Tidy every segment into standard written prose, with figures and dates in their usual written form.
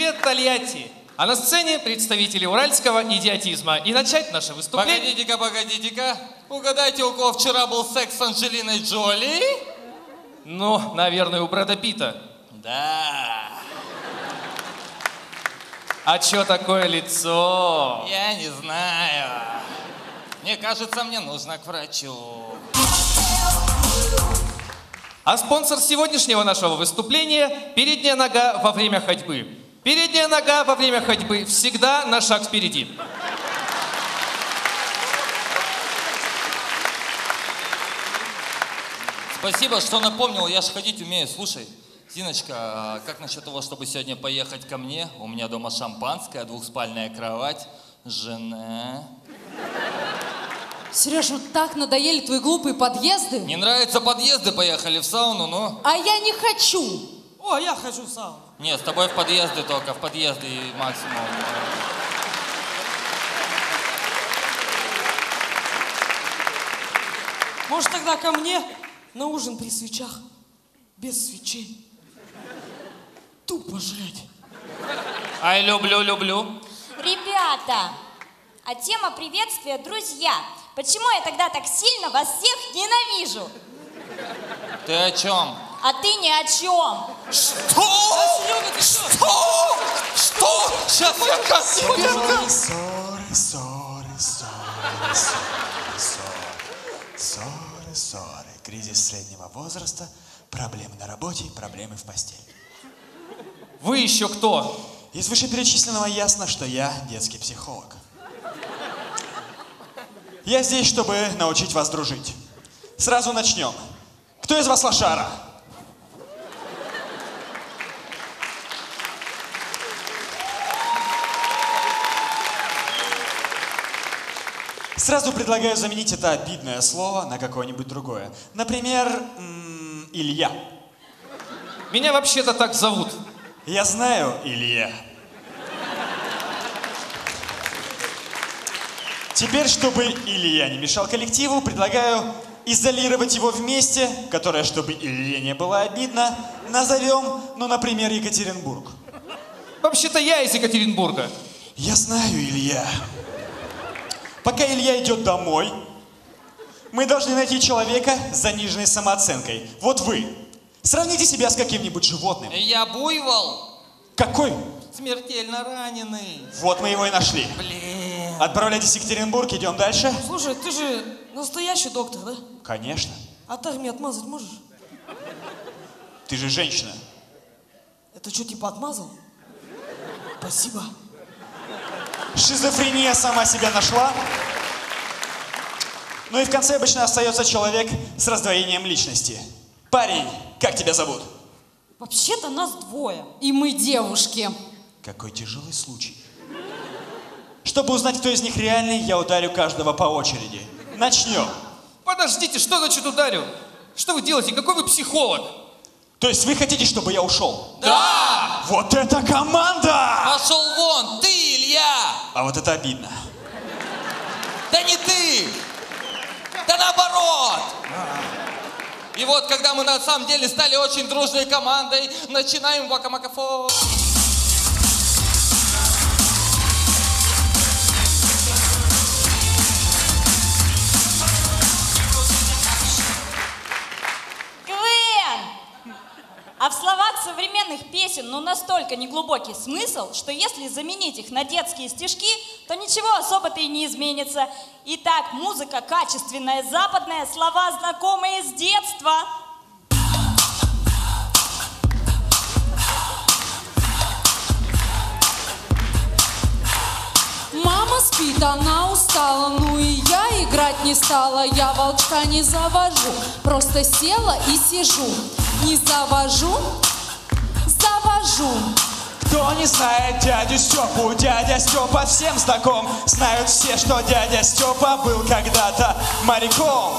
Привет, Тольятти! А на сцене представители уральского идиотизма. И начать наше выступление... Погодите-ка. Угадайте, у кого вчера был секс с Анджелиной Джоли? Ну, наверное, у Брэда Питта. Да. А чё такое лицо? Я не знаю. Мне кажется, мне нужно к врачу. А спонсор сегодняшнего нашего выступления – передняя нога во время ходьбы. Передняя нога во время ходьбы всегда на шаг впереди. Спасибо, что напомнил, я же ходить умею. Слушай, Зиночка, а как насчет того, чтобы сегодня поехать ко мне? У меня дома шампанское, двухспальная кровать, жена. Сереж, вот так надоели твои глупые подъезды. Не нравятся подъезды, поехали в сауну, ну. А я не хочу. О, я хочу в сауну. Нет, с тобой в подъезды только, в подъезды и максимум. Может, тогда ко мне на ужин при свечах? Без свечей. Тупо жрать. Ай, люблю. Ребята, а тема приветствия – друзья. Почему я тогда так сильно вас всех ненавижу? Ты о чем? А ты ни о чем. Что? Что? Сейчас я как тебя... Ссоры. Кризис среднего возраста, проблемы на работе, проблемы в постели. Вы еще кто? Из вышеперечисленного ясно, что я детский психолог. Я здесь, чтобы научить вас дружить. Сразу начнем. Кто из вас лошара? Сразу предлагаю заменить это обидное слово на какое-нибудь другое. Например, Илья. Меня вообще-то так зовут. Я знаю, Илья. Теперь, чтобы Илья не мешал коллективу, предлагаю изолировать его в месте, которое, чтобы Илье не было обидно, назовем, например, Екатеринбург. Вообще-то я из Екатеринбурга. Я знаю, Илья. Пока Илья идет домой, мы должны найти человека с заниженной самооценкой. Вот вы. Сравните себя с каким-нибудь животным. Я буйвол. Какой? Смертельно раненый. Вот мы его и нашли. Блин. Отправляйтесь в Екатеринбург, идем дальше. Слушай, ты же настоящий доктор, да? Конечно. А так мне отмазать можешь? Ты же женщина. Это что, типа отмазал? Спасибо. Шизофрения сама себя нашла. Ну и в конце обычно остается человек с раздвоением личности. Парень, как тебя зовут? Вообще-то нас двое. И мы девушки. Какой тяжелый случай. Чтобы узнать, кто из них реальный, я ударю каждого по очереди. Начнем. Подождите, что значит ударю? Что вы делаете? Какой вы психолог? То есть вы хотите, чтобы я ушел? Да! Вот это команда! Пошел вон, ты, Илья! А вот это обидно. Да не ты! Да наоборот! И вот, когда мы на самом деле стали очень дружной командой, начинаем вака-макафо. КВН! А в словах современных песен настолько неглубокий смысл, что если заменить их на детские стишки, то ничего особо-то и не изменится. Итак, музыка качественная, западная, слова знакомые с детства. Мама спит, она устала, ну и я играть не стала. Я волчка не завожу, просто села и сижу. Не завожу, завожу. Кто не знает дядю Степу? Дядя Степа всем знаком. Знают все, что дядя Степа был когда-то моряком.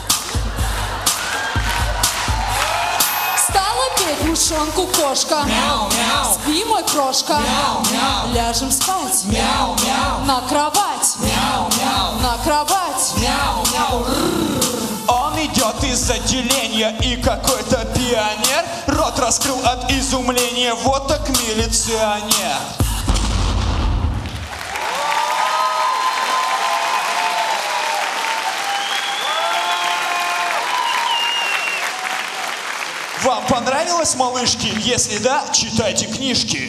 Стала петь мышонку кошка. Мяу, мяу. Спи, мой крошка. Мяу, мяу. Ляжем спать. Мяу, мяу. На кровать. Мяу, мяу. На кровать. Мяу, мяу. Он идет из из отделения и какой-то пионер рот раскрыл от изумления. Вот так милиционер. Вам понравилось, малышки? Если да, читайте книжки.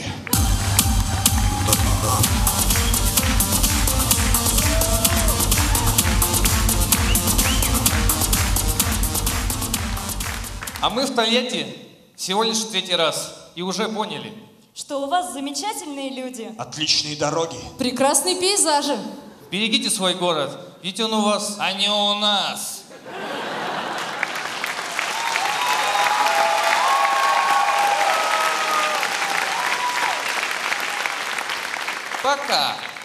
А мы в Тольятти всего лишь в 3-й раз. И уже поняли. Что у вас замечательные люди. Отличные дороги. Прекрасные пейзажи. Берегите свой город, ведь он у вас... А не у нас. Пока.